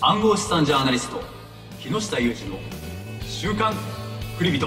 暗号資産ジャーナリスト木下裕二の週刊クリビト。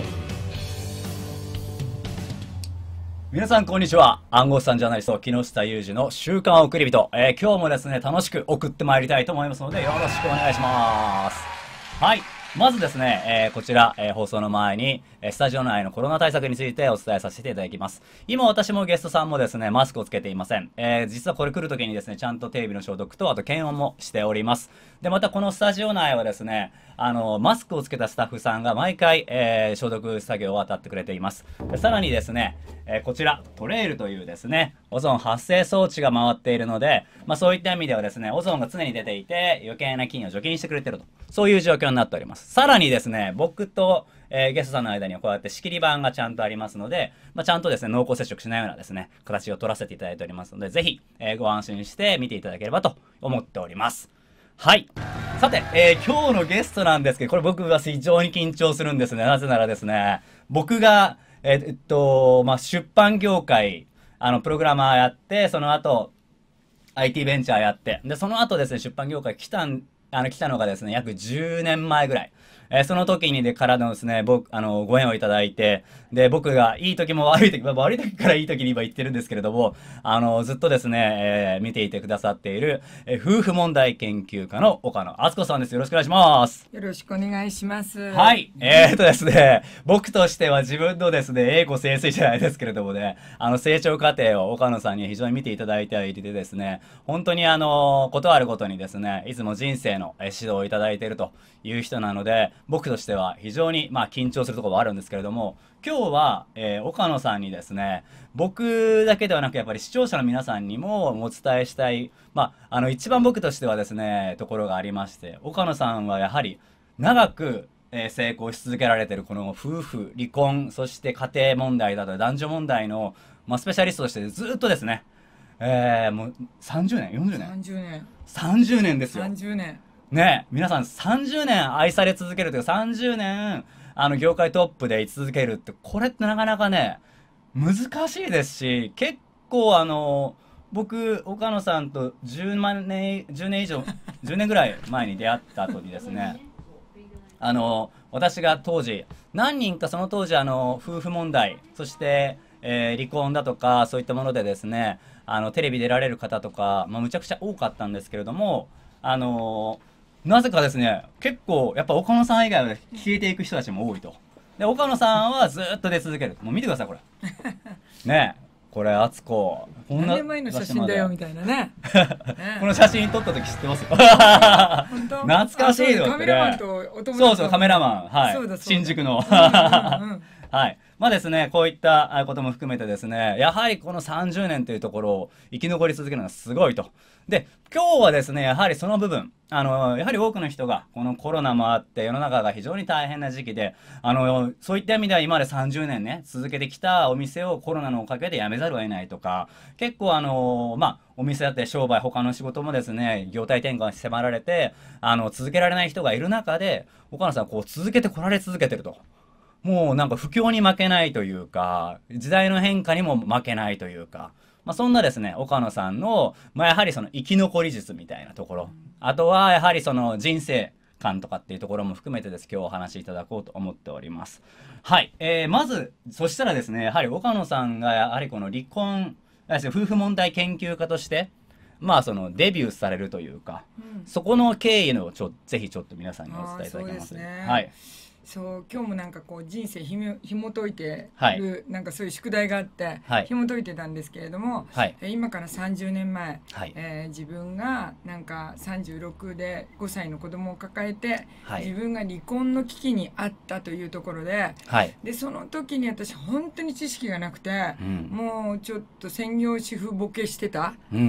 皆さんこんにちは。暗号資産ジャーナリスト木下裕二の週刊送り人、今日もですね楽しく送ってまいりたいと思いますのでよろしくお願いします。はい、まずですね、こちら、放送の前にスタジオ内のコロナ対策についてお伝えさせていただきます。今私もゲストさんもですねマスクをつけていません。実はこれ来るときにですねちゃんと手指の消毒とあと検温もしております。でまたこのスタジオ内はですねマスクをつけたスタッフさんが毎回、消毒作業を当たってくれています。さらにですね、こちらトレイルというですねオゾン発生装置が回っているので、そういった意味ではですねオゾンが常に出ていて余計な菌を除菌してくれていると、そういう状況になっております。さらにですね僕とゲストさんの間にはこうやって仕切り板がちゃんとありますので、ちゃんとですね濃厚接触しないようなですね形を取らせていただいておりますので、ぜひ、ご安心して見ていただければと思っております。はい。さて、今日のゲストなんですけど、これ僕は非常に緊張するんですね。なぜならですね、僕が、出版業界、プログラマーやって、その後、IT ベンチャーやって、で、その後ですね、出版業界来たのがですね、約10年前ぐらい。その時にからのですね、ご縁をいただいて、で、僕がいい時も悪い時、悪い時からいい時に今言ってるんですけれども、ずっとですね、見ていてくださっている、夫婦問題研究家の岡野敦子さんです。よろしくお願いします。 よろしくお願いします。 はい。ですね、僕としては自分のですね、栄枯盛衰じゃないですけれどもね、成長過程を岡野さんに非常に見ていただいていてですね、本当にことあるごとにですね、いつも人生の指導をいただいているという人なので、僕としては非常に緊張するところはあるんですけれども、今日は、岡野さんにですね、僕だけではなくやっぱり視聴者の皆さんにもお伝えしたい、一番僕としてはですね、ところがありまして、岡野さんはやはり長く、成功し続けられているこの夫婦、離婚、そして家庭問題だとか男女問題の、スペシャリストとしてずっとですね、もう30年、40年 ?30 年。 30年ですよ。 30年。 ね、皆さん30年愛され続けるというか30年業界トップで居続けるってこれってなかなかね難しいですし、結構僕岡野さんと10年以上10年ぐらい前に出会った後にですね私が当時何人かその当時夫婦問題そして、離婚だとかそういったものでですねテレビ出られる方とか、むちゃくちゃ多かったんですけれどもなぜかですね結構やっぱ岡野さん以外は消えていく人たちも多いと。で岡野さんはずっと出続ける。もう見てくださいこれねえこれ敦子こんな何年前の写真だよみたいなねこの写真撮った時知ってますよ懐かしいのってね。 カメラマンとお友達。 そうそうカメラマン、はい、 そうだ新宿のはい。ですね、こういったことも含めてですね、やはりこの30年というところを生き残り続けるのがすごいと。で、今日はですね、やはりその部分、やはり多くの人が、このコロナもあって、世の中が非常に大変な時期で、そういった意味では今まで30年ね、続けてきたお店をコロナのおかげで辞めざるを得ないとか、結構お店だって商売、他の仕事もですね、業態転換に迫られて、続けられない人がいる中で、岡野さん、こう続けてこられ続けてると。もうなんか不況に負けないというか、時代の変化にも負けないというか、そんなですね、岡野さんの、やはりその生き残り術みたいなところ、あとはやはりその人生観とかっていうところも含めてです、今日お話しいただこうと思っております。はい。まず、そしたらですね、やはり岡野さんがやはりこの離婚、夫婦問題研究家として、そのデビューされるというか、そこの経緯のぜひちょっと皆さんにお伝えいただけますね。はい。 そう今日もなんかこう人生ひも解いてる、 はい、 なんかそういう宿題があって、 はい、 紐解いてたんですけれども、 はい、 今から30年前、 はい、 自分がなんか36で5歳の子供を抱えて、 はい、 自分が離婚の危機にあったというところで、 はい、 でその時に私本当に知識がなくて、もうちょっと専業主婦ボケしてた、もう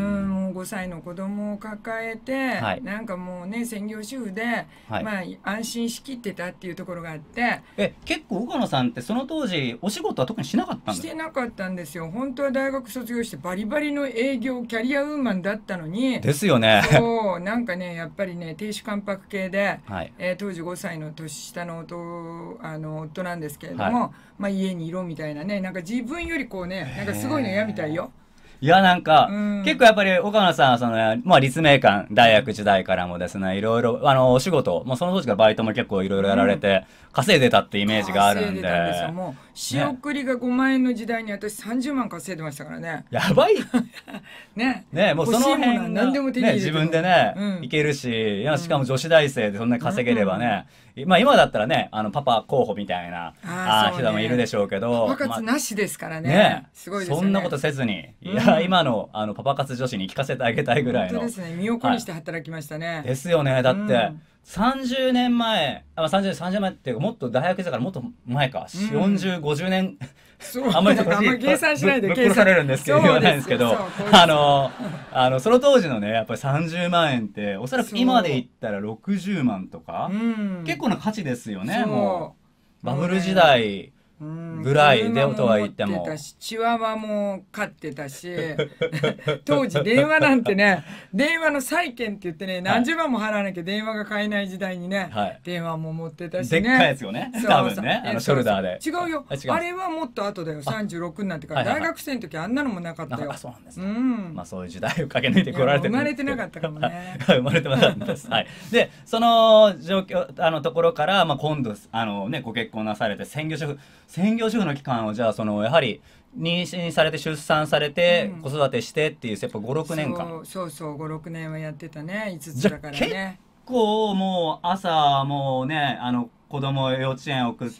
5歳の子供を抱えて、はい、なんかもうね専業主婦で、はい、安心しきってたっていうところがあって。 結構岡野さんってその当時お仕事は特にしなかったんですか？ してなかったんですよ。本当は大学卒業してバリバリの営業キャリアウーマンだったのに。 ですよね。 そうなんかねやっぱりね亭主関白系で、 はい、 当時5歳の年下の夫なんですけれども、はい、家にいろみたいなね、なんか自分よりこうねなんかすごいの嫌みたいよ。 いや、なんか、結構やっぱり岡野さんはその、まあ、立命館大学時代からもですね、いろいろ、お仕事、その当時からバイトも結構いろいろやられて、稼いでたってイメージがあるんで。 稼いでたんですよ。もう、仕送りが5万円の時代に私30万稼いでましたからね。 やばいね。 ね、もうその辺が何でも手に入れて自分でね、いけるし、しかも女子大生でそんなに稼げればね、まあ今だったらね、パパ候補みたいな人もいるでしょうけど。 パパ活なしですからね。すごいですね。 そんなことせずに、いや、今のパパ活女子に聞かせてあげたいぐらいの。 本当ですね。身を粉にして働きましたね。 ですよね。だって、30年前、30年前っていうか、もっと大学だからもっと前か、40、50年、 あんまり計算しないでぶっ殺されるんですけど、言わないんですけど、その当時のね、やっぱり30万円って、おそらく今で言ったら60万とか、結構な価値ですよね、もう。バブル時代ぐらいでとは言っても。 チワワも飼ってたし、当時電話なんてね、電話の債券って言ってね、何十万も払わなきゃ電話が買えない時代にね、電話も持ってたしね。 でっかいやつよね、多分ね、ショルダーで。 違うよ。あれはもっと後だよ、36になってから。大学生の時あんなのもなかったよ。 そうなんです。まあそういう時代を駆け抜いてこられてる。 生まれてなかったかもね。 生まれてなかったです。はい。で、その状況、ところから、今度、ご結婚なされて、専業主婦の期間を、じゃあ、やはり、妊娠されて、出産されて、子育てしてっていう、やっぱ5、6年間。 そう、5、6年はやってたね、5つだからね。 結構、もう、朝、もうね、子供を幼稚園送って、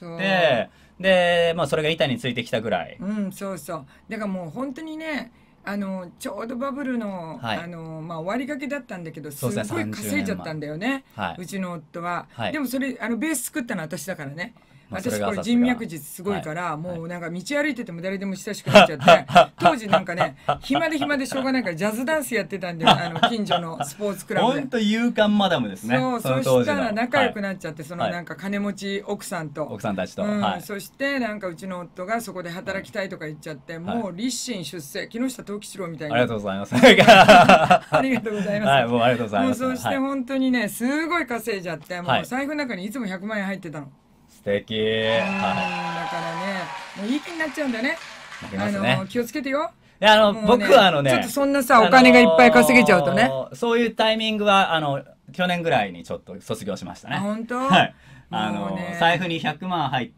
で、それが板についてきたぐらい。 そう。だからもう本当にね、ちょうどバブルの、終わりがけだったんだけど、すごい稼いじゃったんだよね、うちの夫は。でもそれ、ベース作ったのは私だからね。私これ人脈術すごいから、もうなんか道歩いてても誰でも親しくなっちゃって当時なんかね暇でしょうがないからジャズダンスやってたんで近所のスポーツクラブで。 本当勇敢マダムですね。 そうしたら仲良くなっちゃって、そのなんか金持ち奥さんたちと、 そしてなんかうちの夫がそこで働きたいとか言っちゃって、もう立身出世、木下藤吉郎みたいな。 ありがとうございます。 ありがとうございます。 はい、もうありがとうございます。 そして本当にねすごい稼いじゃって、もう財布の中にいつも100万円入ってたの。 素敵。 だからね、もういい気になっちゃうんだね。気をつけてよ。 僕はちょっとそんなさ、お金がいっぱい稼げちゃうとね。 そういうタイミングは、去年ぐらいにちょっと卒業しましたね。 本当？ はい。財布に100万入って、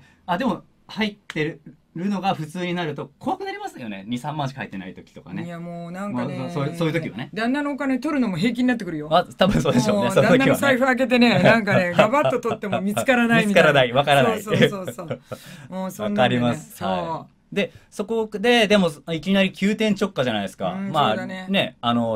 でも、入ってるのが普通になると怖くなりますよね。2、3万しか入ってない時とかね。 いやもうなんかね、 そういう時はね。 旦那のお金取るのも平気になってくるよ。 多分そうでしょうね。 旦那の財布開けてね、なんかね、ガバッと取っても見つからないみたいな。 見つからない、わからない。 そう。もうそんな。 わかります。そう。で、そこで、でも、いきなり急転直下じゃないですか。まあ、ね、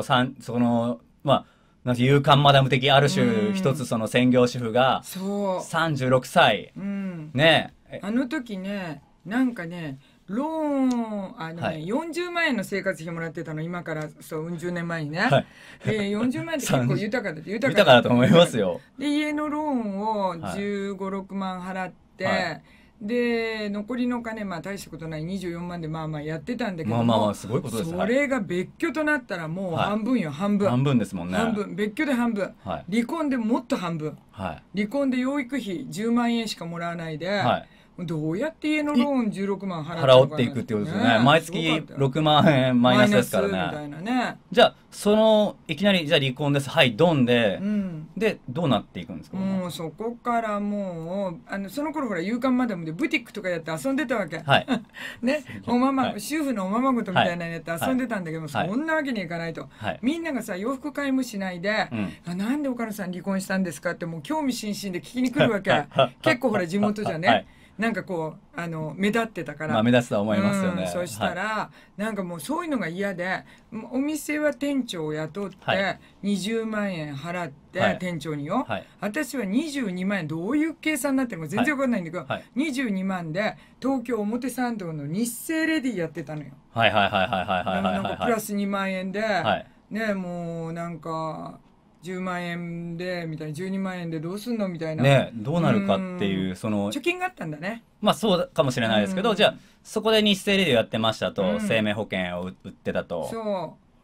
勇敢マダム的ある種、一つその専業主婦が、36歳。ね。 あの時ね、なんかね、ローン、40万円の生活費もらってたの、今から10年前にね。40万円って結構豊かだって、 豊かだと思いますよ。 で、家のローンを15、6万払って、で残りの金大したことない24万でやってたんだけども、 すごいことです。 それが別居となったらもう半分よ、半分ですもんね。 半分、別居で半分、離婚でもっと半分、離婚で養育費10万円しかもらわないで、どうやって家のローン16万払っていくってことですよね。毎月6万円マイナスですからね。 みたいなね。 じゃあいきなりじゃあ離婚です、はいドンで、でどうなっていくんですか。 もうそこからもうその頃ほら勇敢マダムでブティックとかやって遊んでたわけ。ね、主婦のおままごとみたいなのやって遊んでたんだけど、そんなわけにいかないと。みんながさ洋服買いもしないで、なんで岡野さん離婚したんですかってもう興味津々で聞きに来るわけ。結構ほら地元じゃね。なんかこう目立ってたから、 目立つとは思いますよね。 そしたら、なんかもうそういうのが嫌で、お店は店長を雇って20万円払って、店長によ、私は22万円、どういう計算になってるのか全然わかんないんだけど、22万で東京表参道の日清レディやってたのよ。なんかプラス2万円で、ね、もうなんか10万円でみたいな、12万円でどうすんのみたいなね、どうなるかっていう、 貯金があったんだね。 そうかもしれないですけど、じゃあそこで日清レディをやってましたと、生命保険を売ってたと。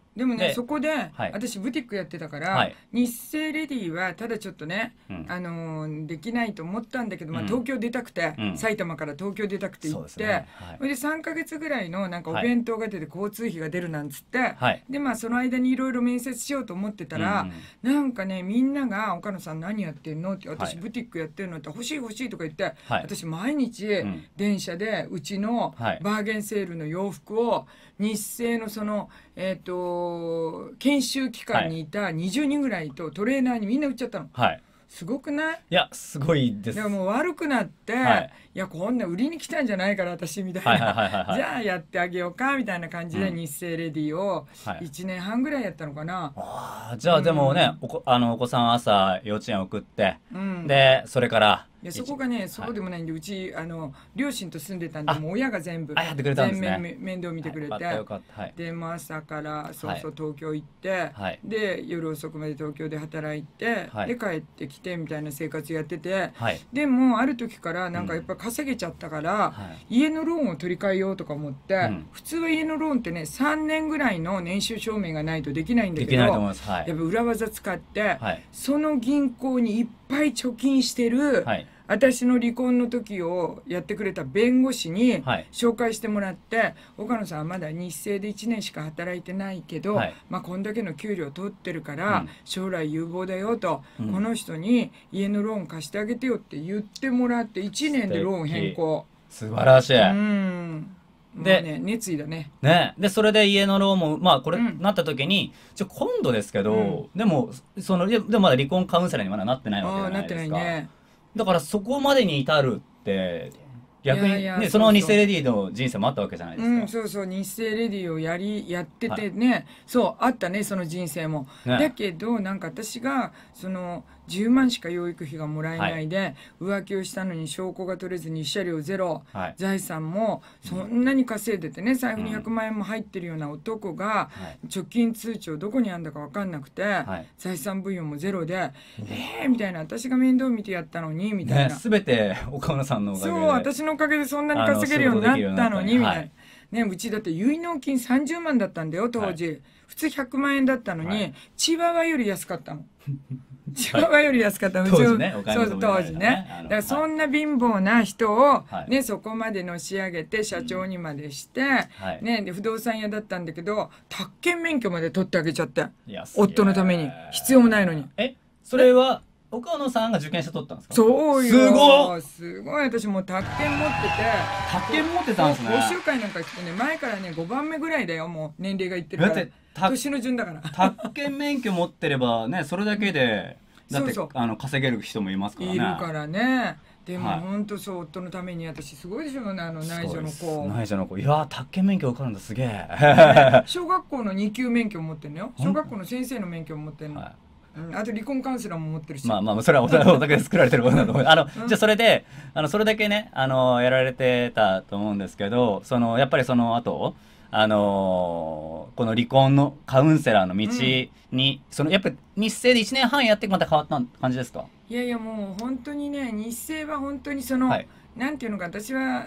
でもね、そこで、私ブティックやってたから、日清レディはただちょっとね、できないと思ったんだけど、東京出たくて、埼玉から東京出たくて行って、それで3ヶ月ぐらいのなんかお弁当が出て交通費が出るなんつって、でその間にいろいろ面接しようと思ってたら、なんかね、みんなが岡野さん何やってんのって、私ブティックやってるのって欲しい欲しいとか言って、私毎日電車でうちのバーゲンセールの洋服を日清のその研修期間にいた20人ぐらいとトレーナーにみんな売っちゃったの。すごくない？ いや、すごいです。 でももう悪くなって、いや、こんな売りに来たんじゃないから私みたいな、じゃあやってあげようかみたいな感じで日清レディを1年半ぐらいやったのかな。 じゃあでもね、お子さん朝幼稚園送って、でそれからいや、そこがね、そうでもないんで、うち両親と住んでたんで、もう親が全部やってくれたんですね。 面倒見てくれて、で朝から東京行って、で夜遅くまで東京で働いて、で帰ってきてみたいな生活やってて、でもある時からなんかやっぱ稼げちゃったから、家のローンを取り替えようとか思って、普通は家のローンってね、3年ぐらいの年収証明がないとできないんだけど、やっぱ裏技使って、その銀行にいっぱい貯金してる、私の離婚の時をやってくれた弁護士に紹介してもらって、岡野さんはまだ日清で1年しか働いてないけど、こんだけの給料取ってるから、将来有望だよと、この人に家のローン貸してあげてよって言ってもらって1年でローン変更。 素晴らしい。 で、ね、熱意だね。 でそれで家のローンもこれなった時に、今度ですけど、でもでもまだ離婚カウンセラーにまだなってないわけじゃないですか。なってないね。だからそこまでに至るって逆にね、その日清レディの人生もあったわけじゃないですか。 そうそう、日清レディをやっててね、そうあったね、その人生も。だけどなんか私がその10万しか養育費がもらえないで、浮気をしたのに証拠が取れずに慰謝料ゼロ、財産もそんなに稼いでてね、財布に100万円も入ってるような男が、貯金通帳どこにあんだか分かんなくて、財産分与もゼロで、みたいな、私が面倒見てやったのにみたいな。 全て岡野さんのおかげで。 そう、私のおかげでそんなに稼げるようになったのにみたいな。うちだって結納金30万だったんだよ当時。普通100万円だったのに、チワワより安かったの。チワワより安かったの。 当時ね。 当時ね。だからそんな貧乏な人をね、そこまでのし上げて社長にまでしてね、で不動産屋だったんだけど、宅建免許まで取ってあげちゃって、夫のために。必要もないのに。 それは岡野さんが受験して取ったんですか？ そうよ。すごい。私もう宅建持ってて。 宅建持ってたんですね。 講習会なんか来てね、前からね5番目ぐらいだよ、もう年齢がいってるから。年の順だから。 宅建免許持ってればね、それだけでだって稼げる人もいますからね。 いるからね。でも本当そう、夫のために。私すごいでしょ、内助の子。 内助の子。いや、宅建免許受かるんだ、すげえ。 小学校の2級免許持ってんのよ。小学校の先生の免許も持ってんの。あと離婚カウンセラーも持ってるし。 それはお宅で作られてることだと思う。じゃあそれでそれだけねやられてたと思うんですけど、やっぱりその後この離婚のカウンセラーの道に、やっぱり日清で1年半やってまた変わった感じですか？ いやいや、もう本当にね、日清は本当になんていうのか、私は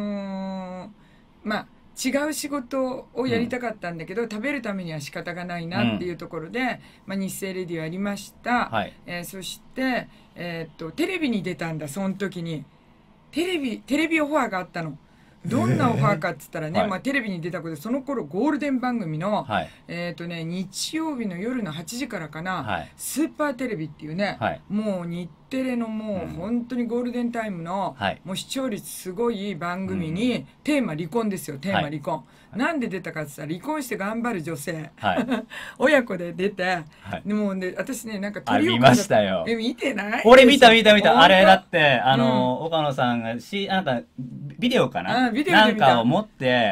違う仕事をやりたかったんだけど、食べるためには仕方がないなっていうところで、日清レディをやりました。そしてテレビに出たんだ。その時にテレビオファーがあったの。どんなオファーかっつったらね、テレビに出たことで、その頃ゴールデン番組の日曜日の夜の8時からかな、スーパーテレビっていうね、もう日テレのもう本当にゴールデンタイムのもう視聴率すごい番組に、テーマ離婚ですよ。テーマ離婚。なんで出たかって言ったら、離婚して頑張る女性親子で出て、でも私ね、なんか見ましたよ。 見てない？ 俺見た。あれだって岡野さんがなんかビデオかな、なんかを持って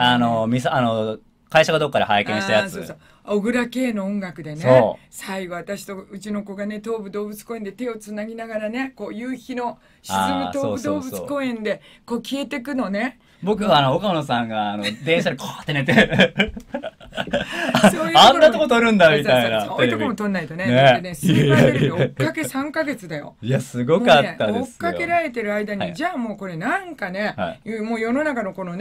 会社がどっかで拝見したやつ。 小倉圭の音楽でね、最後私とうちの子がね、東武動物公園で手をつなぎながらね、こう夕日の沈む東武動物公園でこう消えてくのね。 僕は岡野さんが電車でこうって寝てあんなとこ撮るんだみたいな。 そういうとこも撮んないとね。スーパーテレビ追っかけ3ヶ月だよ。 いや、すごかったですよ。 追っかけられてる間に、じゃあもうこれなんかね、もう世の中のこのね、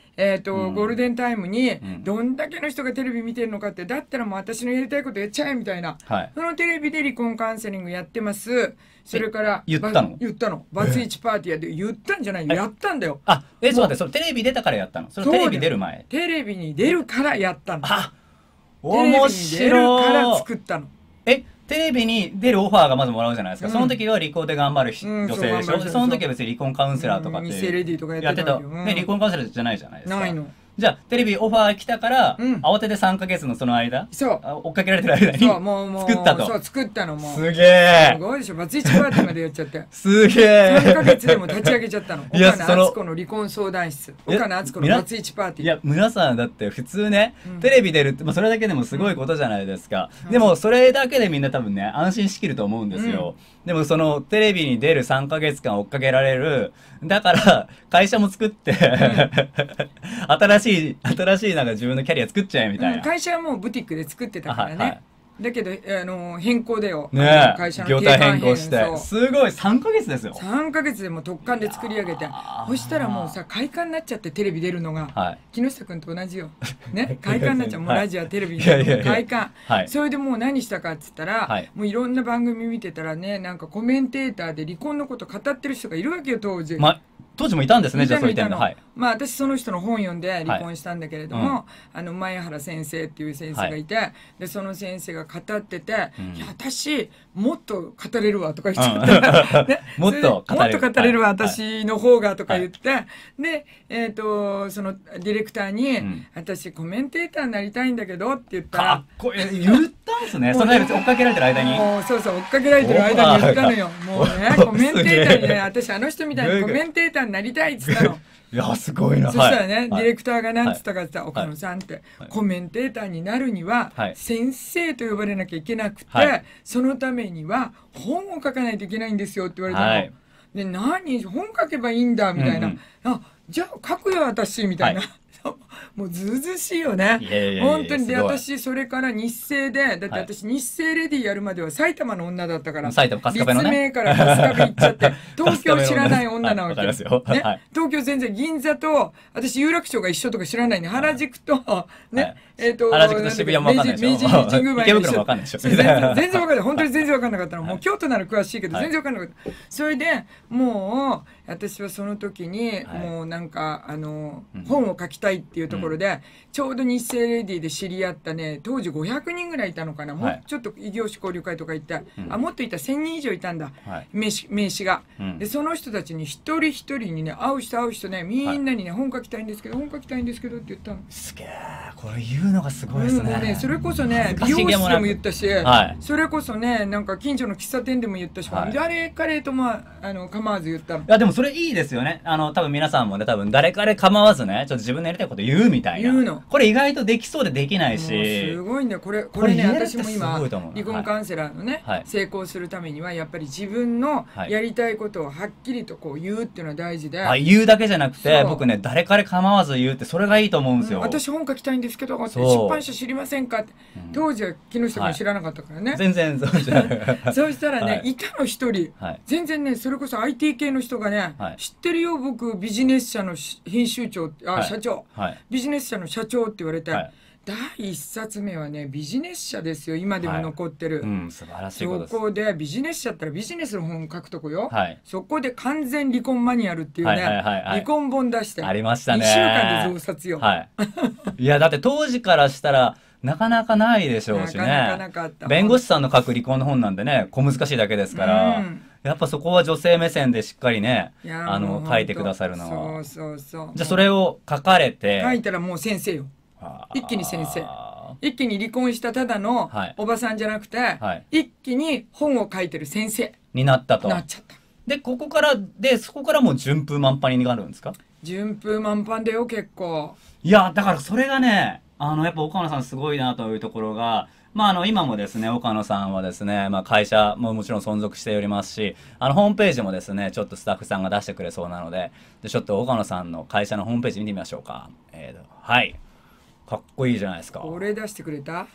ゴールデンタイムにどんだけの人がテレビ見てるのかって、だったらもう私のやりたいことやっちゃえみたいな、そのテレビで離婚カウンセリングやってます。それから言ったのバツイチパーティーやで、言ったんじゃないよ、やったんだよ。 あ、そうだって、それテレビ出たからやったの？それテレビ出る前？ テレビに出るからやったの。 あ、 面白い。テレビに出るから作ったの。 テレビに出るオファーがまずもらうじゃないですか。その時は離婚で頑張る女性でしょ。その時は別に離婚カウンセラーとかって偽レディとかやってた。離婚カウンセラーじゃないじゃないですか。 ないの。 じゃあテレビオファー来たから、慌てて3ヶ月のその間、追っかけられてる間に作ったと。 そう作ったのも。 すげえ。 すごいでしょ。バツイチパーティーまでやっちゃって。 すげえ。 3ヶ月でも立ち上げちゃったの。岡野敦子の離婚相談室。岡野敦子のバツイチパーティー。 いや皆さんだって普通ね、テレビ出るってそれだけでもすごいことじゃないですか。でもそれだけでみんな多分ね安心しきると思うんですよ。でもそのテレビに出る3ヶ月間追っかけられる、だから会社も作って新しいなんか自分のキャリア作っちゃえみたいな。 会社はもうブティックで作ってたからね。だけど変更だよ。 会社の業態変更してすごい3ヶ月ですよ。 3ヶ月でも特貫で作り上げて、そしたらもうさ快感になっちゃって、テレビ出るのが木下君と同じよね。快感になっちゃう。もうラジオテレビで快感。それでもう何したかっつったら、もういろんな番組見てたらね、なんかコメンテーターで離婚のこと語ってる人がいるわけよ当時。 当時もいたんですね。じゃあそういったの。 まあ私その人の本読んで離婚したんだけれども、前原先生っていう先生がいて、でその先生が語ってて、いや私もっと語れるわとか言っちゃって、 もっと語れるわ私の方がとか言って、でそのディレクターに私コメンテーターになりたいんだけどって言ったら、 かっこいい。言ったんですね。その間追っかけられてる間に。 そう追っかけられてる間に言ったのよ。もうねコメンテーターにね、私あの人みたいにコメンテーターになりたいっつったの。 いやすごいな。 そしたらね、ディレクターが何つったかって言ったら、岡野さんってコメンテーターになるには先生と呼ばれなきゃいけなくて、そのためには本を書かないといけないんですよって言われたの。で本書けばいいんだみたいな。あ、じゃあ書くよ私みたいな。もうずうずうしいよね。本当に。で私それから日生で、だって私日生レディやるまでは埼玉の女だったから、 埼玉春日部のね、 立命から春日部行っちゃって東京知らない女なわけ。東京全然銀座と私有楽町が一緒とか知らないね。原宿とね、 原宿と渋谷も分かんないでしょ。 明治神宮前池袋も分かんないでしょ。 全然分かんない。本当に全然分かんなかったの。もう京都なら詳しいけど全然分かんなかった。それでもう私はその時にもうなんか本を書きたいっていうところで、ちょうど日生レディで知り合ったね、当時500人ぐらいいたのかな。もうちょっと異業種交流会とか行って、もっといた1000人以上いたんだ、名刺が。でその人たちに一人一人にね、会う人ね、みんなにね、本書きたいんですけどって言ったの。すげえ、 これ言うのがすごいですね。 それこそね、美容室でも言ったし、それこそね、なんか近所の喫茶店でも言ったし、誰彼とも構わず言ったの。 いやでもそれいいですよね。多分皆さんもね、多分誰彼構わずね、ちょっと自分のやりたいこと言うみたいな。 言うの。 これ意外とできそうでできないし。 すごいんだよ。これね、私も今離婚カウンセラーのね、成功するためにはやっぱり自分のやりたいことをはっきりとこう言うっていうのは大事で。 言うだけじゃなくて、僕ね、誰彼構わず言うってそれがいいと思うんですよ。 私本書きたいんですけど、出版社知りませんかって。当時は木下君知らなかったからね。 全然そうじゃない。 そうしたらね、いたの一人。全然ね、それこそ IT 系の人がね、知ってるよ僕ビジネス社の編集長、社長、ビジネス社の社長って言われて、第1冊目はねビジネス社ですよ。今でも残ってる。 素晴らしいことです。 そこでビジネス社ったらビジネスの本書くとこよ。そこで完全離婚マニュアルっていうね、離婚本出してありましたね。 2週間で増刷よ。 いやだって当時からしたらなかなかないでしょうしね。弁護士さんの書く離婚の本なんでね、小難しいだけですから。やっぱそこは女性目線でしっかりね、書いてくださるのは。じゃあそれを書かれて。 書いたらもう先生よ。一気に先生。一気に離婚したただのおばさんじゃなくて、一気に本を書いてる先生になったと。 なっちゃった。 でそこからもう順風満帆になるんですか？ 順風満帆だよ結構。 いやだからそれがね、やっぱ岡野さんすごいなというところが。今もですね、岡野さんはですね、会社ももちろん存続しておりますし、ホームページもですね、ちょっとスタッフさんが出してくれそうなので、ちょっと岡野さんの会社のホームページ見てみましょうか。はい。かっこいいじゃないですか。 これ出してくれた？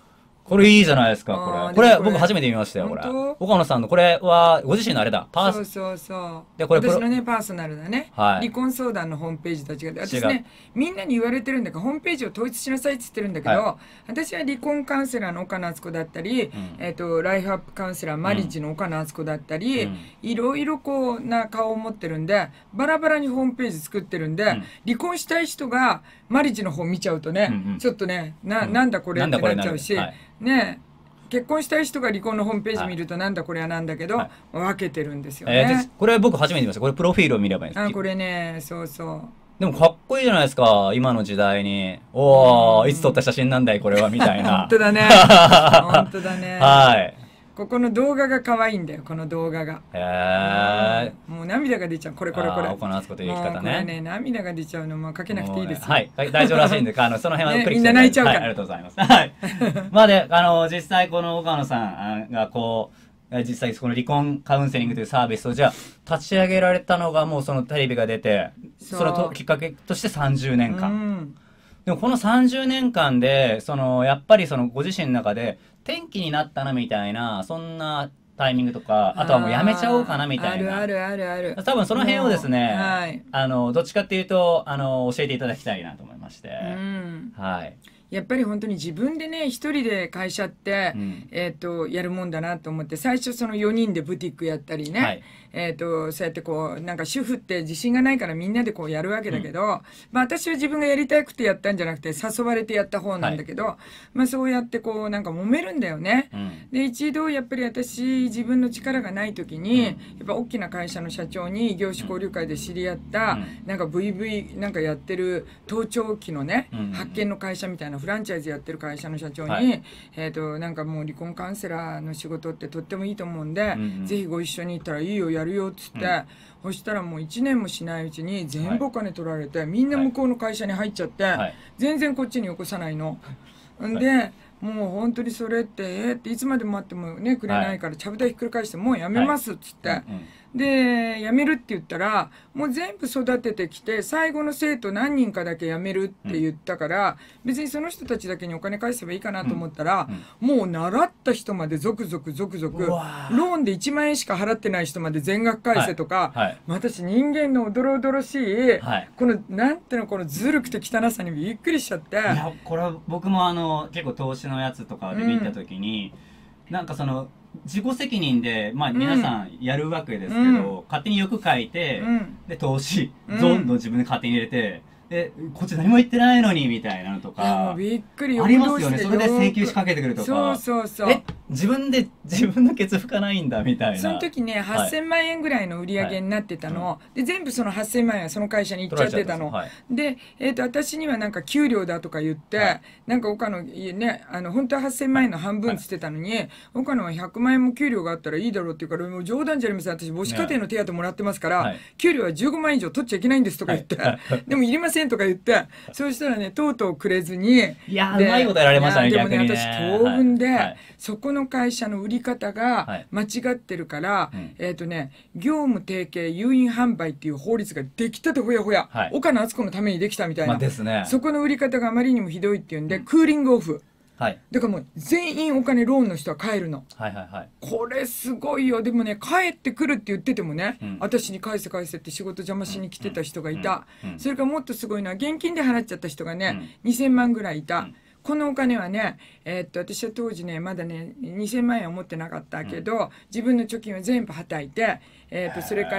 これいいじゃないですか、これ僕初めて見ましたよ、これ。岡野さんのこれはご自身のあれだ、 そうそうそう。 でこれ私のねパーソナルだね、離婚相談のホームページと違って、私ねみんなに言われてるんだからホームページを統一しなさいって言ってるんだけど、私は離婚カウンセラーの岡野敦子だったり、ライフアップカウンセラーマリッジの岡野敦子だったり、いろいろこうな顔を持ってるんで、バラバラにホームページ作ってるんで、離婚したい人がマリッジの方見ちゃうとね、ちょっとねなんだこれってなっちゃうし、ね、結婚したい人が離婚のホームページ見るとなんだこれはなんだけど、分けてるんですよね。 これ僕初めて見ました。これプロフィールを見ればいいんですか？ これね、そうそう。 でもかっこいいじゃないですか、今の時代に。おお、いつ撮った写真なんだいこれはみたいな。 本当だね。本当だね。 はい。 ここの動画が可愛いんだよ、この動画が。 へえ。 もう涙が出ちゃう、これ。 岡野敦子という生き方ね。 これね、涙が出ちゃうのもかけなくていいですよ。 はい、大丈夫らしいんで、その辺はみんな泣いちゃうから。 ありがとうございます。はい。まあで、実際この岡野さんがこう、実際この離婚カウンセリングというサービスをじゃあ立ち上げられたのがもうそのテレビが出て、そのきっかけとして30年間。でもこの30年間で、やっぱりご自身の中で転機になったなみたいな、そんなタイミングとか、あとはもうやめちゃおうかなみたいな。 ある。 多分その辺をですね、どっちかっていうと、教えていただきたいなと思いまして。はい。 やっぱり本当に自分でね一人で会社って、やるもんだなと思って、最初その4人でブティックやったりね、そうやってこうなんか主婦って自信がないからみんなでこうやるわけだけど、まあ私は自分がやりたくてやったんじゃなくて誘われてやった方なんだけど、まあそうやってこうなんか揉めるんだよね。で一度やっぱり私自分の力がない時に、やっぱ大きな会社の社長に業種交流会で知り合った、なんか VV なんかやってる盗聴器のね、発見の会社みたいなフランチャイズやってる会社の社長に、なんかもう離婚カウンセラーの仕事ってとってもいいと思うんで、ぜひご一緒に行ったらいいよやるよっつって、そしたらもう1年もしないうちに全部お金取られて、みんな向こうの会社に入っちゃって、全然こっちによこさないの。でもう本当にそれってっていつまでも待ってもねくれないから、ちゃぶ台ひっくり返してもうやめますっつって、で辞めるって言ったらもう全部育ててきて最後の生徒何人かだけ辞めるって言ったから、別にその人たちだけにお金返せばいいかなと思ったら、もう習った人まで続々ローンで1万円しか払ってない人まで全額返せとか、私人間のおどろおどろしい、このなんていうのこのずるくて汚さにびっくりしちゃって。いやこれは僕も結構投資のやつとかで見た時に、なんか自己責任で、まあ、皆さんやるわけですけど、勝手に欲書いて、で投資どんどん自分で勝手に入れて、でこっち何も言ってないのにみたいなのとかびっくりありますよね。それで請求しかけてくるとか、 そう自分のケツ拭かないんだみたいな。 その時ね8000万円ぐらいの売り上げになってたの、で全部その8000万円はその会社に行っちゃってたので、私にはなんか給料だとか言って、なんか岡野ね本当は8000万円の半分っつってたのに、岡野は100万円も給料があったらいいだろうって言うから、もう冗談じゃありません、私母子家庭の手当もらってますから、給料は15万以上取っちゃいけないんですとか言って、でもいりませんとか言って、そうしたらねとうとうくれずに、 いやうまいことやられましたね。 でもね私当分で、そこの会社の売り方が間違ってるから、業務提携誘引販売っていう法律ができたてほやほや、岡野敦子のためにできたみたいな、そこの売り方があまりにもひどいっていうんで、クーリングオフ。だからもう全員お金ローンの人は帰るの。これすごいよ。でもね帰ってくるって言っててもね、私に返せ返せって仕事邪魔しに来てた人がいた。それからもっとすごいのは現金で払っちゃった人がね、2000万ぐらいいた。このお金はね、私は当時ねまだね2000万円は持ってなかったけど、自分の貯金を全部はたいて、それから、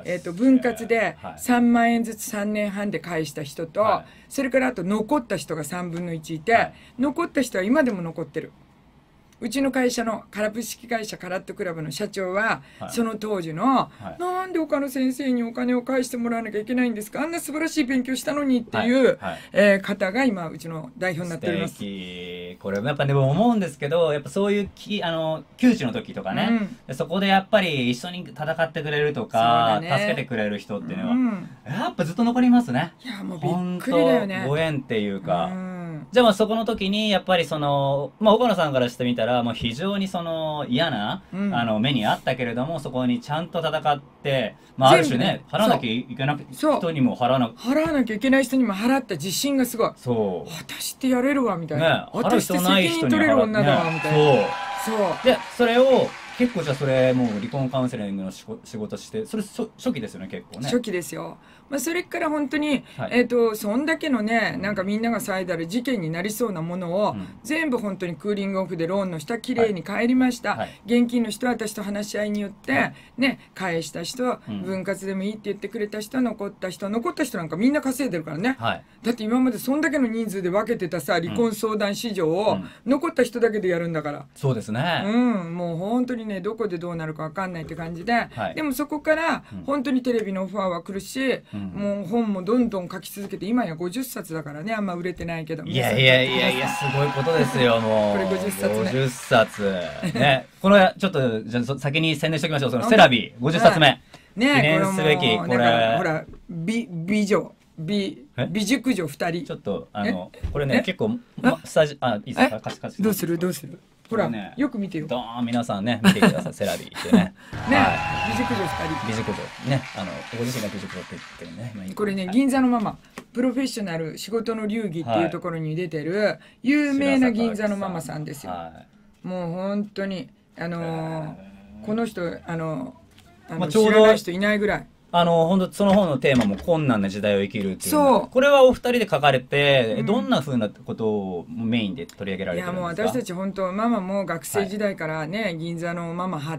分割で3万円ずつ3年半で返した人と、それからあと残った人が3分の1いて、残った人は今でも残ってる。うちの会社の株式会社カラットクラブの社長は、その当時の、なんで岡野先生にお金を返してもらわなきゃいけないんですか、あんな素晴らしい勉強したのにっていう、方が今うちの代表になっております。 これやっぱでも思うんですけど、やっぱそういう窮地の時とかね、そこでやっぱり一緒に戦ってくれるとか、助けてくれる人っていうのは、やっぱずっと残りますね。 いやもうびっくりだよね。 ご縁っていうか。 じゃあまあそこの時にやっぱりその、まあ、岡野さんからしてみたら、もう非常にその嫌な、目にあったけれども、そこにちゃんと戦って、まあ、ある種ね、払わなきゃいけない人にも払わなきゃいけない人にも払った自信がすごい。 そう。 私ってやれるわみたいな。 ね、 私って責任取れる女だわみたいな。 そう。で、それを結構じゃあそれもう離婚カウンセリングの仕事して、それ初期ですよね、結構ね。 初期ですよ。まあ、それから本当に、そんだけのね、なんかみんなが騒いだる事件になりそうなものを、全部本当にクーリングオフでローンの人はきれいに帰りました。現金の人は私と話し合いによって、ね、返した人、分割でもいいって言ってくれた人、残った人なんかみんな稼いでるからね。だって今までそんだけの人数で分けてたさ、離婚相談市場を、残った人だけでやるんだから。 そうですね。 もう本当にね、どこでどうなるか分かんないって感じで、でもそこから本当にテレビのオファーは来るし、もう本もどんどん書き続けて、今や50冊だからね、あんま売れてないけど。 いや、すごいことですよ、もう。 これ50冊ね。 50冊。ね。この、ちょっと、じゃあ先に宣伝しておきましょう。そのセラビー、50冊目。記念すべき、これ。 ほら、美熟女2人。 ちょっと、これね、結構、スタジオ、いいですか、貸し。 どうするほら、よく見てよ。 どーん、皆さんね、見てください、セラビーってね。 美熟女2人。 美熟女。ね、ご自身が美熟女って言ってるね。 これね、銀座のママ、プロフェッショナル仕事の流儀っていうところに出てる、有名な銀座のママさんですよ。もう本当に、この人、知らない人いないぐらい。 本当その本のテーマも困難な時代を生きるっていう。これはお二人で書かれて、どんな風なことをメインで取り上げられてるんですか？ いやもう私たち本当ママも学生時代からね、銀座のママ張って、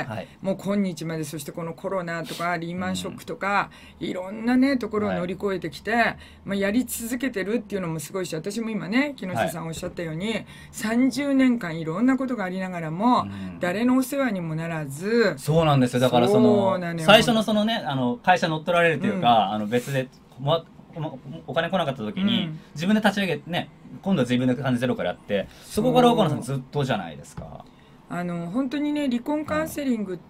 もう今日まで、そしてこのコロナとかリーマンショックとか、いろんなねところを乗り越えてきて、やり続けてるっていうのもすごいし、私も今ね木下さんおっしゃったように、30年間いろんなことがありながらも、誰のお世話にもならず。 そうなんですよ。だからその最初のそのね、会社乗っ取られるというか、別でお金来なかった時に、自分で立ち上げてね、今度は自分で金ゼロからやって、そこから岡野さんずっとじゃないですか。 本当にね、離婚カウンセリングって、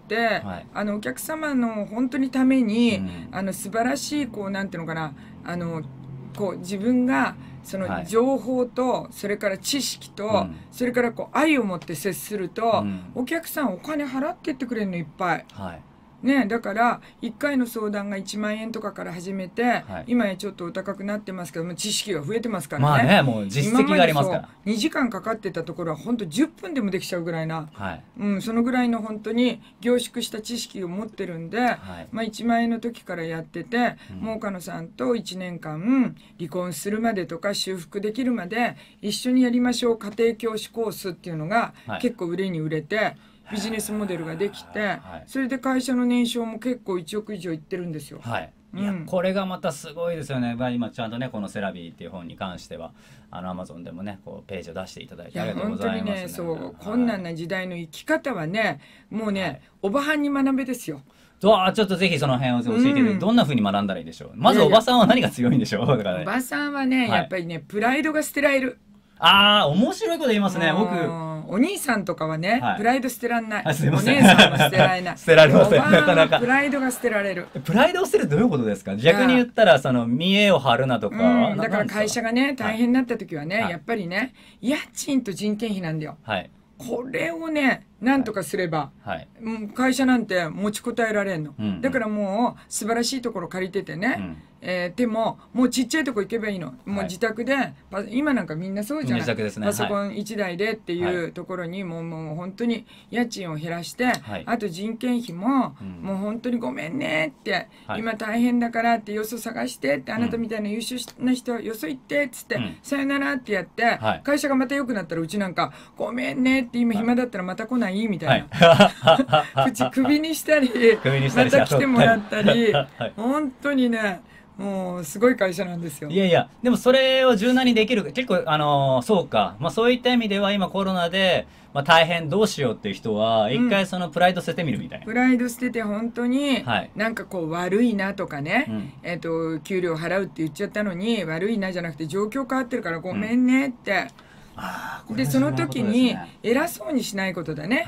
お客様の本当にために、素晴らしいなんていうのかな、自分がその情報と、それから知識と、それから愛を持って接すると、お客さんお金払ってってくれるの、いっぱい。ね、だから1回の相談が1万円とかから始めて、今やちょっとお高くなってますけども、知識が増えてますからね。 もう実績がありますから。 2時間かかってたところは本当10分でもできちゃうぐらいな、そのぐらいの本当に凝縮した知識を持ってるんで、1万円の時からやってて、もう岡野さんと1年間離婚するまでとか修復できるまで一緒にやりましょう家庭教師コースっていうのが結構売れに売れて、ビジネスモデルができて、それで会社の年商も結構1億以上いってるんですよ。 いや、これがまたすごいですよね。今ちゃんとね、このセラビーっていう本に関してはAmazon でもね、ページを出していただいてありがとうございますね。 本当にね、困難な時代の生き方はね、もうね、おばはんに学べですよ。 ちょっとぜひその辺を教えていただいて、どんな風に学んだらいいでしょう。まずおばさんは何が強いんでしょう。だからね、 おばさんはね、やっぱりね、プライドが捨てられる。 面白いこと言いますね。僕お兄さんとかはね、プライド捨てらんない。お姉さんは捨てられない。 捨てられません。なかなか。 プライドが捨てられる。 プライドを捨てるってどういうことですか？逆に言ったら、見栄を張るなとか。 だから会社がね、大変になった時はね、やっぱりね、家賃と人件費なんだよ。これをね、なんとかすれば、会社なんて持ちこたえられんの。だからもう素晴らしいところ借りててね、でももうちっちゃいとこ行けばいいの。もう自宅で、今なんかみんなそうじゃない。パソコン1台でっていうところにもう本当に家賃を減らして、あと人件費ももう本当にごめんねって、今大変だからってよそ探してって、あなたみたいな優秀な人よそ行ってっつって、さよならってやって、会社がまた良くなったらうちなんかごめんねって、今暇だったらまた来ないみたいな。うちクビにしたりまた来てもらったり、本当にね、もうすごい会社なんですよ。 いやいや、でもそれを柔軟にできる、結構そうか、そういった意味では今コロナで、大変どうしようっていう人は一回そのプライド捨ててみるみたいな。 プライド捨てて本当になんか悪いなとかね、給料払うって言っちゃったのに悪いなじゃなくて、状況変わってるからごめんねって。でその時に偉そうにしないことだね。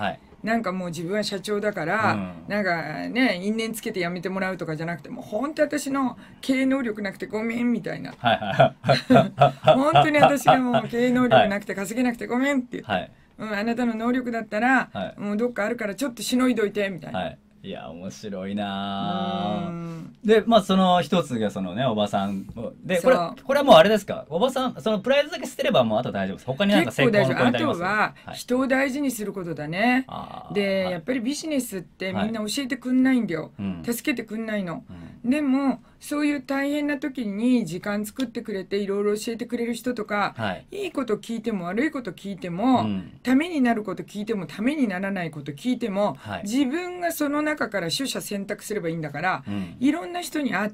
なんかもう自分は社長だから、なんかね因縁つけて辞めてもらうとかじゃなくて、もう本当私の経営能力なくてごめんみたいな本当に私がもう経営能力なくて稼げなくてごめんって言って、あなたの能力だったら、もうどっかあるからちょっとしのいどいてみたいな。 いや面白いな。でまあその一つがそのねおばさんで、これはもうあれですか、おばさんそのプライドだけ捨てればもうあと大丈夫です？他になんか成功のポイントあります？ あとは人を大事にすることだね。でやっぱりビジネスってみんな教えてくんないんだよ、助けてくんないの。でもそういう大変な時に時間作ってくれていろいろ教えてくれる人とか、いいこと聞いても悪いこと聞いても、ためになること聞いてもためにならないこと聞いても、自分がその中から取捨選択すればいいんだから、いろんな人に会って、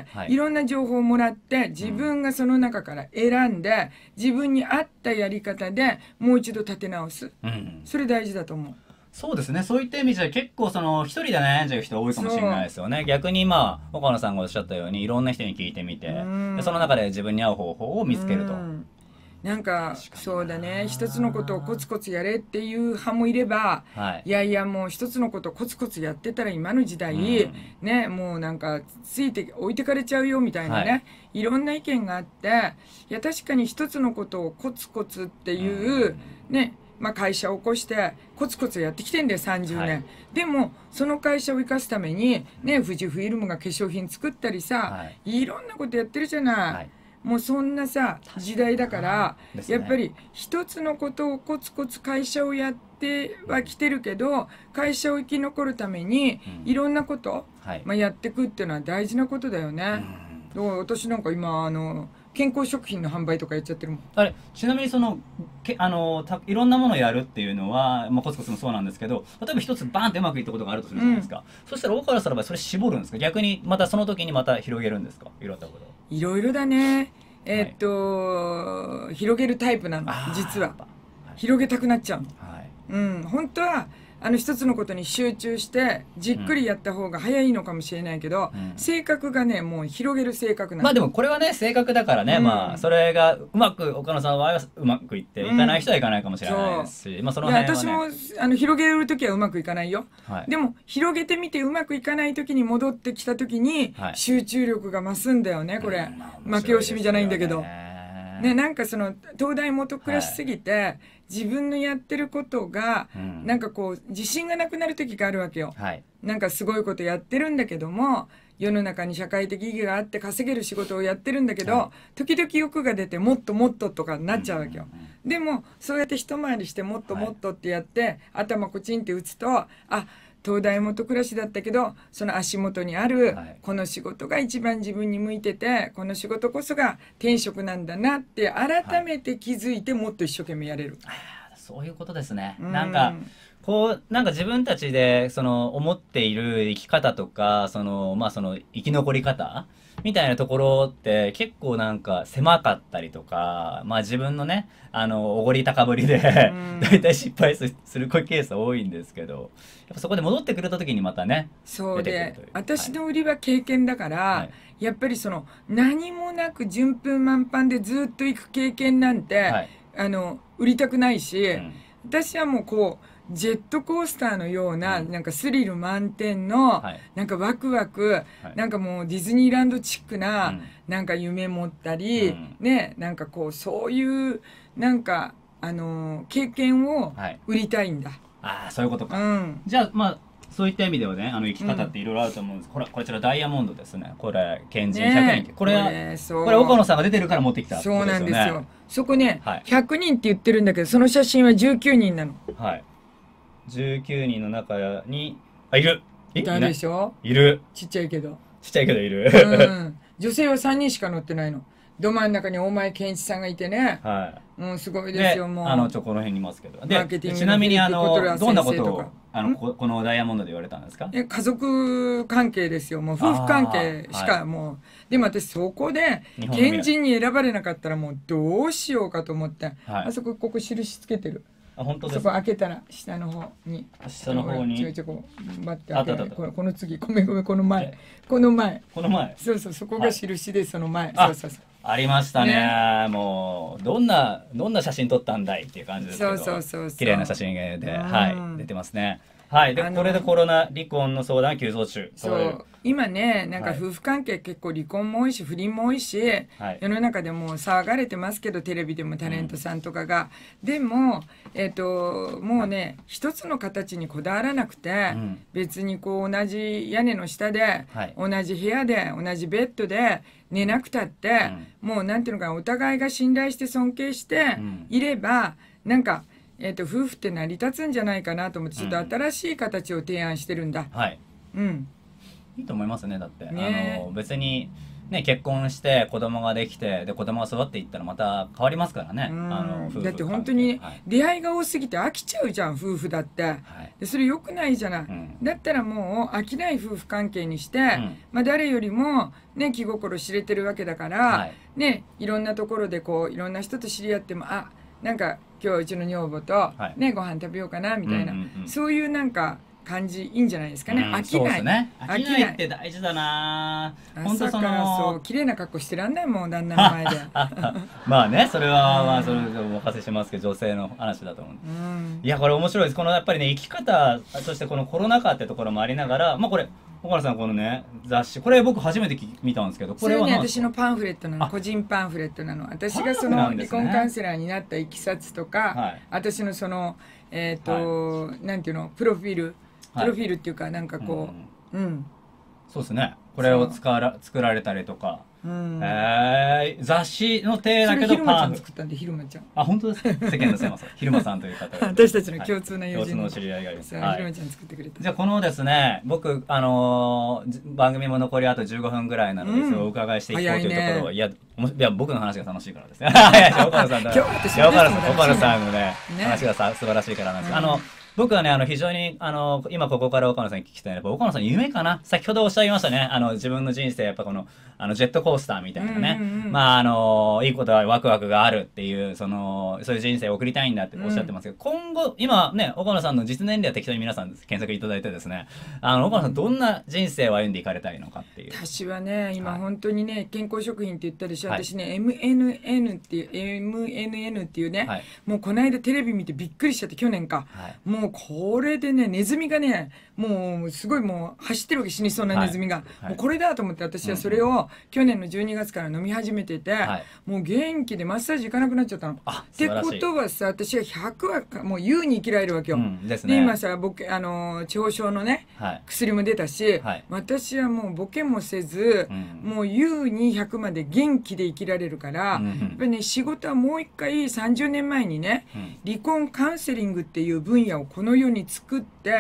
いろんな情報をもらって自分がその中から選んで自分に合ったやり方でもう一度立て直す、それ大事だと思う。 そうですね。そういった意味じゃ結構その一人で悩んじゃう人多いかもしれないですよね。逆にまあ岡野さんがおっしゃったようにいろんな人に聞いてみて、でその中で自分に合う方法を見つけると。 なんかそうだね、一つのことをコツコツやれっていう派もいれば、いやいやもう一つのことをコツコツやってたら今の時代、ねもうなんかついて置いてかれちゃうよみたいなね、いろんな意見があって、いや確かに一つのことをコツコツっていうね、まあ会社を起こしてコツコツやってきてんだよ30年、でもその会社を生かすためにね富士フイルムが化粧品作ったりさ、いろんなことやってるじゃない、もうそんなさ時代だから、やっぱり一つのことをコツコツ会社をやってはきてるけど、会社を生き残るためにいろんなこと、まあ、やっていくっていうのは大事なことだよね。だから私なんか今健康食品の販売とかやっちゃってるもん。 あれちなみにそのいろんなものをやるっていうのは、まあ、コツコツもそうなんですけど、例えば一つバーンってうまくいったことがあるとするじゃないですか、そしたら岡原さんの場合それ絞るんですか？逆にまたその時にまた広げるんですか？いろんなこといろいろだね。広げるタイプなの実は。広げたくなっちゃうの。本当は一つのことに集中してじっくりやった方が早いのかもしれないけど、性格がねもう広げる性格なの。 まあでもこれはね性格だからね、まあそれがうまく岡野さんの場合はうまくいっていかない人はいかないかもしれないですし、まあその辺はね。 いや私も広げる時はうまくいかないよ、でも広げてみてうまくいかない時に戻ってきた時に集中力が増すんだよね、これ負け惜しみじゃないんだけどね。なんかその東大元暮らしすぎて、自分のやってることが、なんかこう自信がなくなる時があるわけよ、なんかすごいことやってるんだけども、世の中に社会的意義があって稼げる仕事をやってるんだけど、時々欲が出てもっともっととかなっちゃうわけよ、でもそうやって一回りしてもっともっとってやって、頭コチンって打つと、あ東大元暮らしだったけどその足元にあるこの仕事が一番自分に向いてて、この仕事こそが転職なんだなって改めて気づいて、もっと一生懸命やれる。 そういうことですね。なんかこうなんか自分たちでその思っている生き方とか、そのまあその生き残り方みたいなところって結構なんか狭かったりとか、まあ自分のねおごり高ぶりでだいたい失敗するケース多いんですけど、やっぱそこで戻ってくれた時にまたね、 そうで私の売りは経験だから、やっぱりその何もなく順風満帆でずっと行く経験なんて、売りたくないし、私はもうこうジェットコースターのような、なんかスリル満点の、なんかワクワク、なんかもうディズニーランドチックな、なんか夢持ったり、ね、なんかこうそういうなんか経験を売りたいんだ。 そういうことか。じゃあまあそういった意味ではね、生き方っていろいろあると思うんです。こちらダイヤモンドですね。これ賢人100人、これ岡野さんが出てるから持ってきた。 そうなんですよ。そこね、100人って言ってるんだけど、その写真は19人なの。 19人の中にいる。 いたでしょ。 いる。 ちっちゃいけどいる。 女性は3人しか乗ってないの。ど真ん中に大前健一さんがいてね、もうすごいですよ。もうこの辺にいますけど、でちなみにどんなことをこのダイヤモンドで言われたんですか？ 家族関係ですよ。もう夫婦関係しかもう。でも私そこで賢人に選ばれなかったらもうどうしようかと思って、あそこここ印つけてる。 本当ですか？ そこ開けたら下の方に。 下の方に。 ちょ待って開けて。この次ごめんこの前。そうそうそこが印でその前。そうそうそう。 ありましたね。もうどんな写真撮ったんだいっていう感じですけど、綺麗な写真で、はい、出てますね。はい、でこれでコロナ離婚の相談急増中。 そう今ね、なんか夫婦関係結構離婚も多いし不倫も多いし、世の中でも騒がれてますけど、テレビでもタレントさんとかが、でももうね、一つの形にこだわらなくて、別にこう同じ屋根の下で、同じ部屋で同じベッドで寝なくたって、もうなんていうのかな、お互いが信頼して尊敬していれば、なんか夫婦って成り立つんじゃないかなと思って、ちょっと新しい形を提案してるんだ。 いいと思いますね。だって、別にね、結婚して子供ができて、で子供が育っていったらまた変わりますからね。 だって本当に出会いが多すぎて飽きちゃうじゃん、夫婦だって。でそれ良くないじゃない。だったらもう飽きない夫婦関係にして、誰よりもね、気心知れてるわけだから、ね、いろんなところでこういろんな人と知り合っても、なんか今日うちの女房とね、ご飯食べようかなみたいな、そういうなんか感じいいんじゃないですかね。飽きない。 飽きないって大事だな。 朝からそう綺麗な格好してらんないもん、旦那の前で。 まあね、それはまあそれでお任せしますけど、女性の話だと思う。いや、これ面白いです。このやっぱりね、生き方、そしてこのコロナ禍ってところもありながら、まあこれ岡野さん、このね雑誌、これ僕初めて見たんですけど、これはね、私のパンフレットなの。個人パンフレットなの。私がその離婚カウンセラーになったいきさつとか、私のそのなんていうの、プロフィールっていうか、なんかこう、 そうですね。これを作られたりとか、雑誌の体だけど、 昼間ちゃん作ったんで、昼間ちゃん。 本当ですか。世間の狭さ、昼間さんという方が私たちの共通の友人、 共通の知り合いがいます。 昼間ちゃん作ってくれた。 じゃあこのですね、僕番組も残りあと15分ぐらいなので、お伺いしていこうというところは、いや僕の話が楽しいからですね。岡野さんと岡野さんのね話が素晴らしいからなんです。僕はね、非常に、今ここから岡野さんに聞きたいのは、岡野さん夢かな。先ほどおっしゃいましたね。自分の人生、やっぱこの、ジェットコースターみたいなね。まあ、いいことはワクワクがあるっていう、そういう人生を送りたいんだっておっしゃってますけど、今後、今ね、岡野さんの実年齢は適当に皆さん検索いただいてですね、岡野さんどんな人生を歩んでいかれたいのかっていう。 私はね、今本当にね、健康食品って言ったでしょ。私ね、MNN っていうね、もうこの間テレビ見てびっくりしちゃって、去年か。もうこれでね、ネズミがね、もうすごいもう走ってるわけ、死にそうなネズミが。もうこれだと思って、私はそれを去年の12月から飲み始めてて、もう元気でマッサージ行かなくなっちゃったの。ってことはさ、私は100はもう優に生きられるわけよ。で今さ、地方症のね、薬も出たし、私はもうボケもせず、もう優に100まで元気で生きられるから、やっぱりね、仕事はもう一回30年前にね、離婚カウンセリングっていう分野をこの世に作って、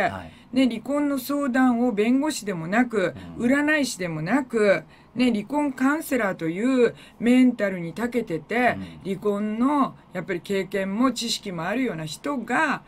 離婚の相談を弁護士でもなく、占い師でもなく、離婚カウンセラーというメンタルに長けてて、離婚のやっぱり経験も知識もあるような人が、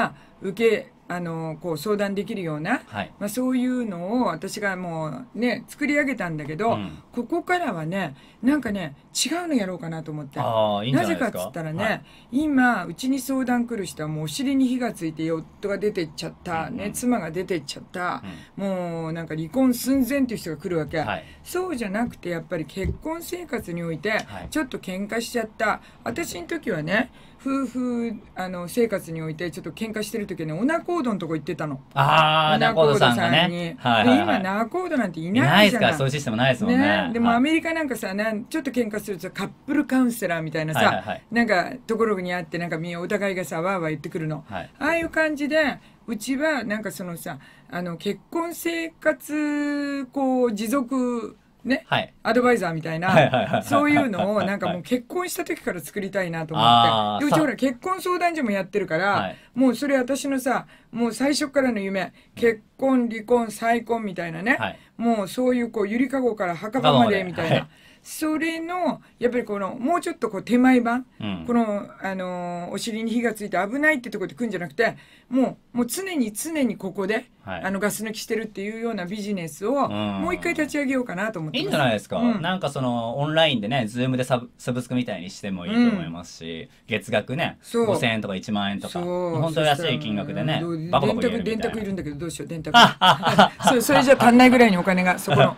こう相談できるような、そういうのを私がもうね、作り上げたんだけど、ここからはね、なんかね、違うのやろうかなと思って。なぜかっつったらね、今、うちに相談来る人はもうお尻に火がついて夫が出てっちゃった、妻が出てっちゃった、もうなんか離婚寸前っていう人が来るわけ。そうじゃなくて、やっぱり結婚生活において、ちょっと喧嘩しちゃった。私の時はね、夫婦生活においてちょっと喧嘩してる時はね、オナコードのとこ行ってたの。 ナコードさんがね。 で今ナコードなんていないじゃない。 そういうシステムないですもんね。 でもアメリカなんかさ、ちょっと喧嘩するとカップルカウンセラーみたいなさ、なんかところにあって、なんかお互いがさ、わーわー言ってくるの。ああいう感じで、うちはなんかそのさ、結婚生活こう持続ね、アドバイザーみたいな、そういうのをなんかもう結婚した時から作りたいなと思って。で、うちほら結婚相談所もやってるから、もうそれ私のさ、もう最初からの夢、結婚、離婚、再婚みたいなね、もうそういうこうゆりかごから墓場までみたいな。それのやっぱりこのもうちょっとこう手前版、このお尻に火がついて危ないってところで来るんじゃなくて、 もう常にここで、ガス抜きしてるっていうようなビジネスをもう一回立ち上げようかなと思ってます。 いいんじゃないですか、なんかそのオンラインでね、ズームでサブスクみたいにしてもいいと思いますし、月額ね5000円とか1万円とか本当に安い金額でね、バコバコ言えるみたいな。 電卓いるんだけどどうしよう、電卓それじゃ足んないぐらいにお金がそこの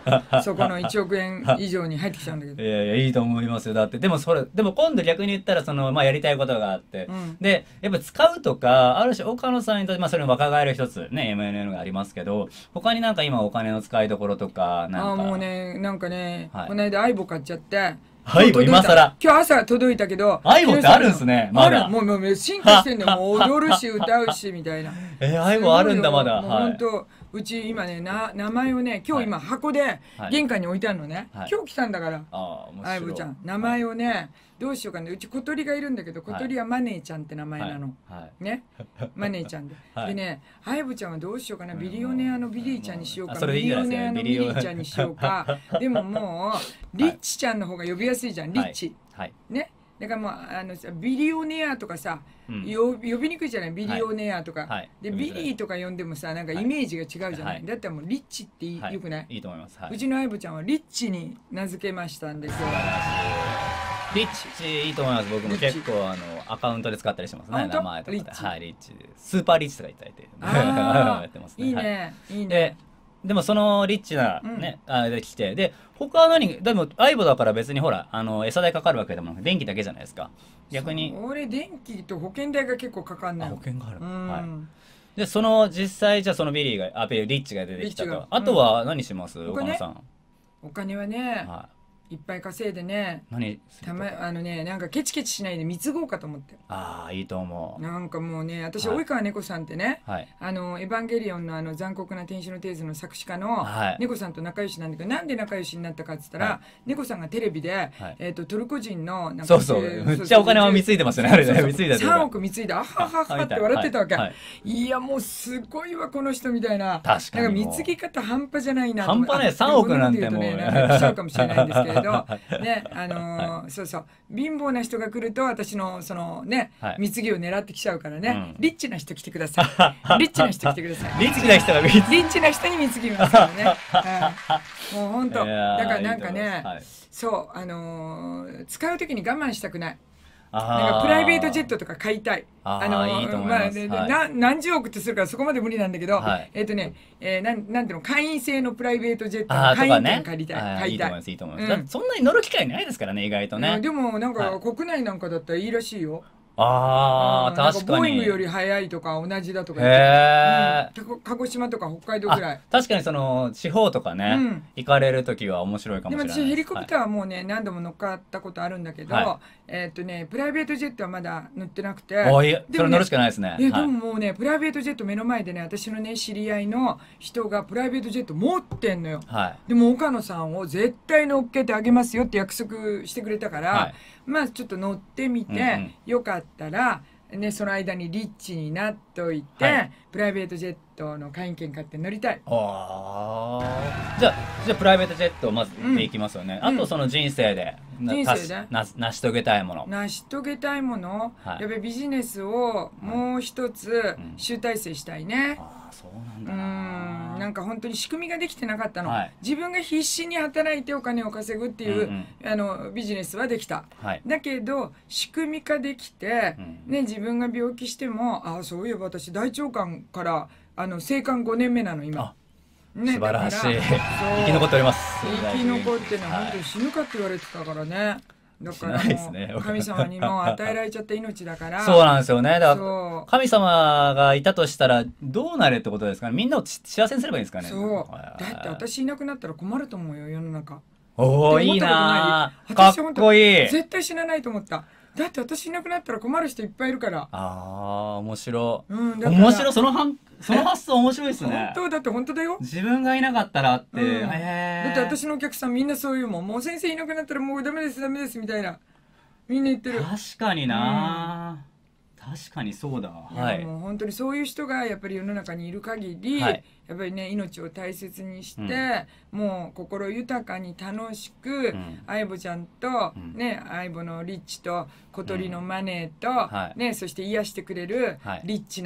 1億円以上に入ってきちゃうんだけど。 いやいや、いいと思いますよ。だってでも今度逆に言ったらやりたいことがあって、でやっぱ使うとかある種岡野さんにとってそれも若返る一つね MNN がありますけど、他になんか今お金の使いどころとかなんか。 もうね、なんかね、この間アイボ買っちゃって。 アイボ今更。 今日朝届いたけど。 アイボってあるんですね、まだ。 もう進化してんだよ。もう踊るし歌うしみたいな。 アイボあるんだまだ。 本当うち今ね、名前をね、今日今箱で玄関に置いてあるのね。今日来たんだから。アイボちゃん。名前をね、どうしようかね。うち小鳥がいるんだけど、小鳥はマネーちゃんって名前なの。ね。マネーちゃんで。でね、アイボちゃんはどうしようかな。ビリオネアのビリーちゃんにしようか。ビリオネアのビリーちゃんにしようか。でももう、リッチちゃんの方が呼びやすいじゃん。リッチ。ね。だからもうビリオネアとかさ、呼びにくいじゃない、ビリオネアとか、でビリーとか呼んでもさ、なんかイメージが違うじゃない、だったらもうリッチってよくない？ いいと思います。 うちのアイボちゃんはリッチに名付けましたんですよ。 リッチいいと思います。僕も結構アカウントで使ったりしますね、名前とかで。はい、リッチスーパーリッチとか言ったりやってますね。 いいね、いいね。 でもそのリッチなね、できて、で他はでもアイボだから別にほら餌代かかるわけでもなく電気だけじゃないですか。逆に俺電気と保険代が結構かかんない。 保険がある。はい。で実際じゃあそのビリッチが出てきたと。あとは何します？岡野さん。 お金はね、いっぱい稼いでね、なんかケチケチしないで貢ごうかと思って。 いいと思う。 なんかもうね、私及川猫さんってね、エヴァンゲリオンの残酷な天使のテーゼの作詞家の猫さんと仲良しなんだけど、なんで仲良しになったかっつったら、猫さんがテレビでトルコ人のそうめっちゃお金は貢いでますよね、あれね。 3億貢いであはははって笑ってたわけ。いやもうすごいわこの人みたいな。 確かに。 なんか貢ぎ方半端じゃないな。 半端ない。3億なんてもう来ちゃうかもしれないんですけれどね、そう貧乏な人が来ると私のね貢ぎを狙ってきちゃうからね、リッチな人来てください。リッチな人来てください。 リッチな人がリッチな人に貢ぎますからね。もう本当だからなんかね、そう使う時に我慢したくない。なんかプライベートジェットとか買いたい。何十億ってするからそこまで無理なんだけど、なんていうの、会員制のプライベートジェット会員券借りたい。 いいと思います、いいと思います。そんなに乗る機会ないですからね、意外とね。 でもなんか国内なんかだったらいいらしいよ。 確かに。 ボーイングより早いとか同じだとか言って、鹿児島とか北海道ぐらい。 確かに地方とかね、行かれる時は面白いかもしれない。 でも私ヘリコプターはもうね何度も乗っかったことあるんだけど、プライベートジェットはまだ乗ってなくて。 それ乗るしかないですね。 でももうねプライベートジェット目の前でね、私のね知り合いの人がプライベートジェット持ってんのよ。でも岡野さんを絶対乗っけてあげますよって約束してくれたから、まあちょっと乗ってみて、よかったらね、その間にリッチになっといて、プライベートジェットの会員券買って乗りたい。 じゃあプライベートジェットをまずでいきますよね。あとその人生で成し遂げたいもの。 成し遂げたいもの、やっぱりビジネスをもう一つ集大成したいね。 そうなんだな。 なんか本当に仕組みができてなかったの。自分が必死に働いてお金を稼ぐっていうビジネスはできた。だけど仕組み化できて、ね、自分が病気してもそういえば私大腸がんから生還5年目なの今。 素晴らしい。生き残っております。 生き残ってね、本当に死ぬかって言われてたからね。だからもう神様にも与えられちゃった命だから。 そうなんですよね。だから神様がいたとしたらどうなれってことですかね。みんなを幸せにすればいいんですかね。 そうだって私いなくなったら困ると思うよ世の中。 いいな、かっこいい。 絶対死なないと思った。だって私いなくなったら困る人いっぱいいるから。 面白い。面白い。その発想面白いですね。 だって本当だよ。 自分がいなかったらって。 だって私のお客さんみんなそういうもん。もう先生いなくなったらもうダメですダメですみたいな。みんな言ってる。 確かにな。確かにそうだ。 もう本当にそういう人がやっぱり世の中にいる限り、やっぱりね命を大切にして、もう心豊かに楽しく、相棒ちゃんと、ね、相棒のリッチと小鳥のマネーと、ね、そして癒してくれるリッチな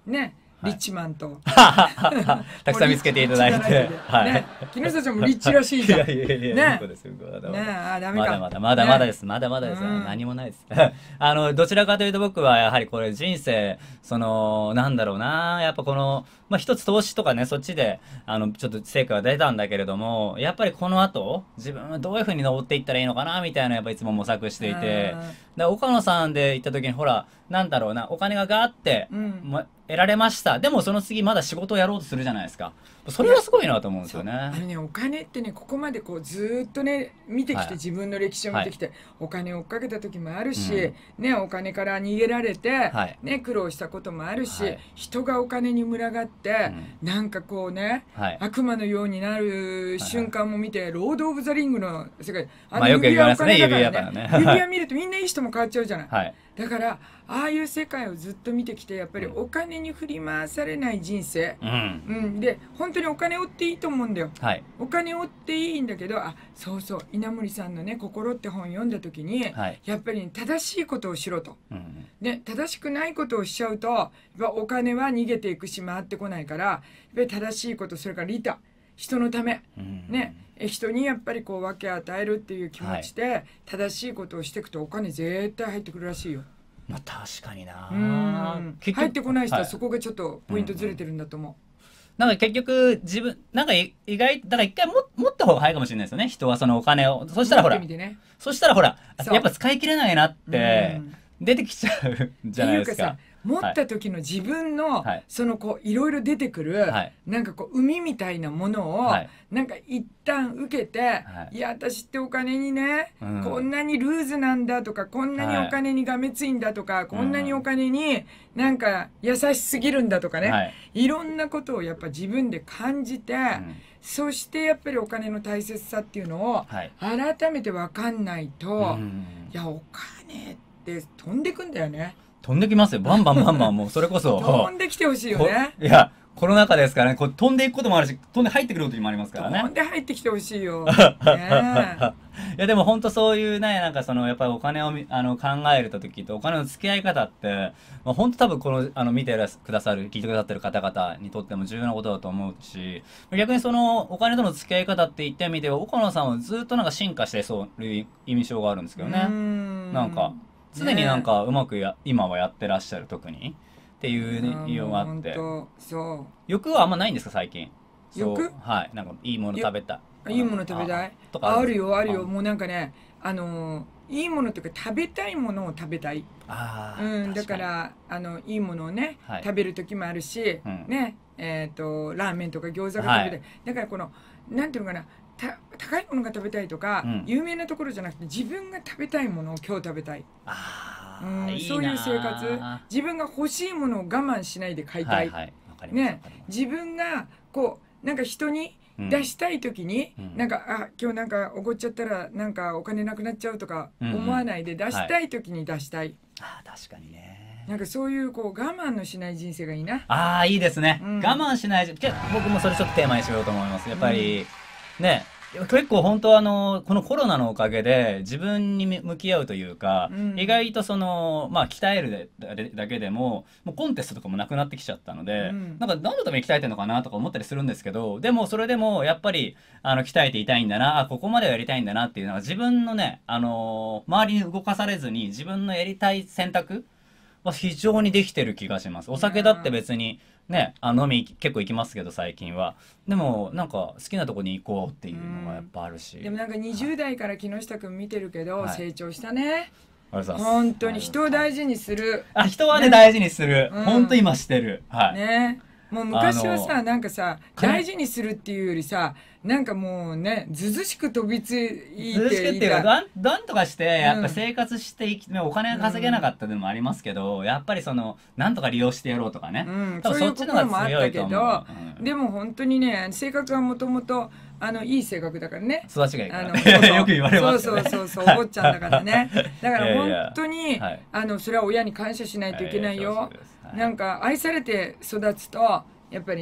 ね、リッチマンとたくさん見つけていただいて、 木下ちゃんもリッチらしいじゃん。 いやいやいや、そうですよ。まだまだです。何もないです。どちらかというと僕はやはりこれ人生、なんだろうな、やっぱこの、一つ投資とかね、そっちで、ちょっと成果が出たんだけれども、やっぱりこの後、自分はどういうふうに登っていったらいいのかな、みたいな、やっぱいつも模索していて、岡野さんで行った時に、ほら、なんだろうな、お金がガーって、得られました。でもその次まだ仕事をやろうとするじゃないですか。それはすごいなと思うんですよね。 お金ってね、ここまでこうずっとね見てきて、自分の歴史を見てきて、お金を追っかけた時もあるし、ね、お金から逃げられて、ね、苦労したこともあるし、人がお金に群がって、なんかこうね、悪魔のようになる瞬間も見て、ロード・オブ・ザ・リングの世界、 よく言われますね、指輪からね。 指輪見るとみんないい人も変わっちゃうじゃない。だからああいう世界をずっと見てきて、やっぱりお金に振り回されない人生、で本当にお金を追っていいと思うんだよ。お金を追っていいんだけど、そうそう、稲森さんのね「心」って本読んだ時に、やっぱり正しいことをしろと。で正しくないことをしちゃうと、やっぱお金は逃げていくし回ってこないから、やっぱり正しいこと、それから利他、人のため、ね、人にやっぱりこう分け与えるっていう気持ちで正しいことをしていくと、お金絶対入ってくるらしいよ。 確かにな。 入ってこない人はそこがちょっとポイントずれてるんだと思う。 なんか結局自分なんか意外だから一回持った方が早いかもしれないですよね、人はそのお金を。そしたらほら、やっぱ使い切れないなって出てきちゃうじゃないですか。 持った時の自分の、そのこういろいろ出てくる、なんかこう海みたいなものを、なんか一旦受けて、いや私ってお金にね、こんなにルーズなんだとか、こんなにお金にがめついんだとか、こんなにお金になんか優しすぎるんだとかね、いろんなことをやっぱ自分で感じて、そしてやっぱりお金の大切さっていうのを改めて分かんないと、いやお金って飛んでくんだよね。 飛んできますよ。バンバンもうそれこそ。 飛んできてほしいよね。 いや、コロナ禍ですからね、飛んでいくこともあるし、飛んで入ってくることもありますからね。 飛んで入ってきてほしいよ。 いやでも本当そういうね、なんかやっぱりお金を考える時とお金の付き合い方って、本当多分この見てくださる、聞いてくださってる方々にとっても重要なことだと思うし、逆にお金との付き合い方って言ってみて、岡野さんはずっとなんか進化してそういう印象があるんですけどね。なんか。常になんかうまく今はやってらっしゃる、特にっていうね、理由があって。欲はあんまないんですか最近？ 欲？ はい、なんかいいもの食べたい。 いいもの食べたい？あるよあるよ。もうなんかね、いいものというか食べたいものを食べたい。だからいいものをね食べる時もあるし、ね、ラーメンとか餃子が食べたい。だからこのなんていうのかな。高いものが食べたいとか、有名なところじゃなくて、自分が食べたいものを今日食べたい。そういう生活、自分が欲しいものを我慢しないで買いたい。ね、自分がこうなんか人に出したい時に、なんか今日なんかおごっちゃったらなんかお金なくなっちゃうとか思わないで、出したい時に出したい。 確かにね。 なんかそういうこう我慢のしない人生がいいな。 いいですね。我慢しない。僕もそれちょっとテーマにしようと思います。やっぱり。ね、結構本当はこのコロナのおかげで自分に向き合うというか、意外と鍛えるだけでもうコンテストとかもなくなってきちゃったので、なんか何のために鍛えてるのかなとか思ったりするんですけど、でもそれでもやっぱり鍛えていたいんだな、ここまではやりたいんだなっていうのは、自分のね、周りに動かされずに自分のやりたい選択は非常にできてる気がします。お酒だって別にね、飲み結構行きますけど最近は。でもなんか好きなとこに行こうっていうのがやっぱあるし。 でもなんか20代から木下くん見てるけど、成長したね。本当に人を大事にする。 人はね、大事にする。本当今してる。 ね。もう昔はさ、なんかさ、大事にするっていうよりさ、なんかもうね、ずずしく飛びついて、 ずずしくっていうか、なんとかしてやっぱ生活してお金が稼げなかったのもありますけど、やっぱりなんとか利用してやろうとかね、 そういう心もあったけど、でも本当にね、性格はもともといい性格だからね。 育ちがいいからよく言われますよね。 そうお坊ちゃんだからね。だから本当にそれは親に感謝しないといけないよ。なんか愛されて育つとやっぱりね、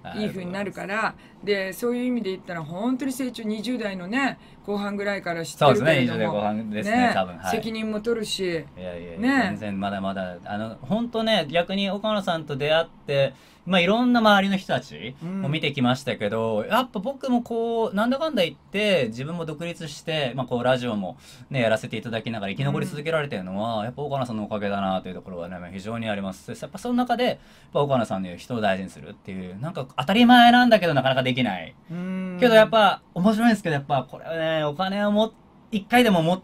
いい風になるから、でそういう意味で言ったら本当に成長、20代のね後半ぐらいから知ってるけれども、 そうですね、20代後半ですね、多分、はい、 責任も取るし、 いやいやいや、全然まだまだ本当ね、逆に岡野さんと出会って、いろんな周りの人たちを見てきましたけど、やっぱ僕もこうなんだかんだ言って自分も独立して、こうラジオもねやらせていただきながら生き残り続けられてるのは、やっぱ岡野さんのおかげだなというところはね非常にあります。やっぱその中でやっぱ岡野さんの言う人を大事にするっていう、なんか当たり前なんだけどなかなかできない。けどやっぱ面白いんですけど、やっぱこれはね、お金を一回でも持って、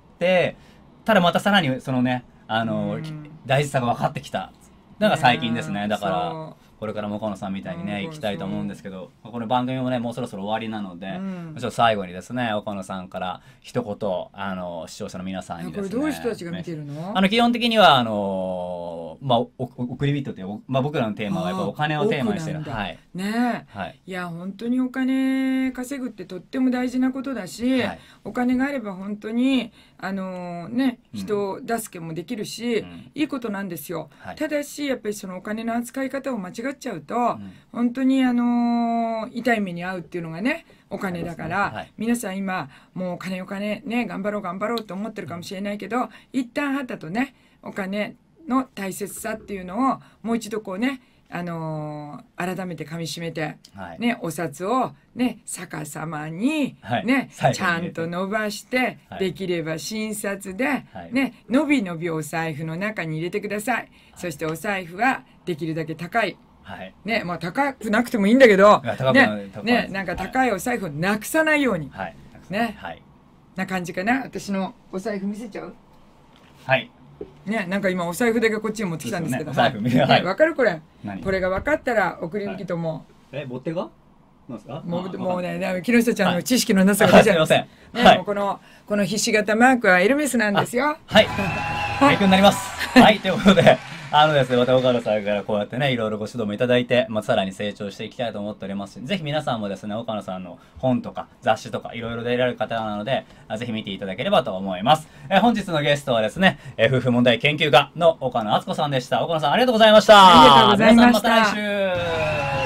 ただまたさらにそのね大事さが分かってきたのが最近ですね。だからこれからも岡野さんみたいにね行きたいと思うんですけど、この番組もねもうそろそろ終わりなので、ちょっと最後にですね岡野さんから一言視聴者の皆さんにですね。 これどういう人たちが見てるの？ 基本的には送り人っていう、僕らのテーマはやっぱお金をテーマにしてる。はいねえ、はい、いや本当にお金稼ぐってとっても大事なことだし、はい、お金があれば本当に人助けもできるし、いいことなんですよ。はい、ただしやっぱりそのお金の扱い方を間違っちゃうと、本当に痛い目に遭うっていうのがねお金だから、はい、皆さん今もうお金ね頑張ろうと思ってるかもしれないけど、一旦はたとねお金の大切さっていうのをもう一度こうね改めてかみしめて、はい、ね、お札をね逆さまに、はい、ね、ちゃんと伸ばして、はい、できれば診察で、はい、ね、のびのびお財布の中に入れてください。はい、そしてお財布はできるだけ高い、はい、ね、高くなくてもいいんだけど、ね、なんか高いお財布をなくさないように、はい、ね、はい、な感じかな。私のお財布見せちゃう？はい。ね、なんか今お財布だけこっちに持ってきたんですけど、はい、わかるこれ？これが分かったら送り引きとも。 持ってが？なんですか？もうね、木下ちゃんの知識のなさが出ちゃいます。ね、このひし形マークはエルメスなんですよ。 はい。勉強になります。はい、ということで。ですね、また岡野さんからこうやってね、いろいろご指導もいただいて、さらに成長していきたいと思っておりますし、ぜひ皆さんもですね、岡野さんの本とか雑誌とかいろいろ出られる方なので、ぜひ見ていただければと思います。本日のゲストはですね、夫婦問題研究家の岡野敦子さんでした。岡野さんありがとうございました。 ありがとうございました。 皆さんまた来週。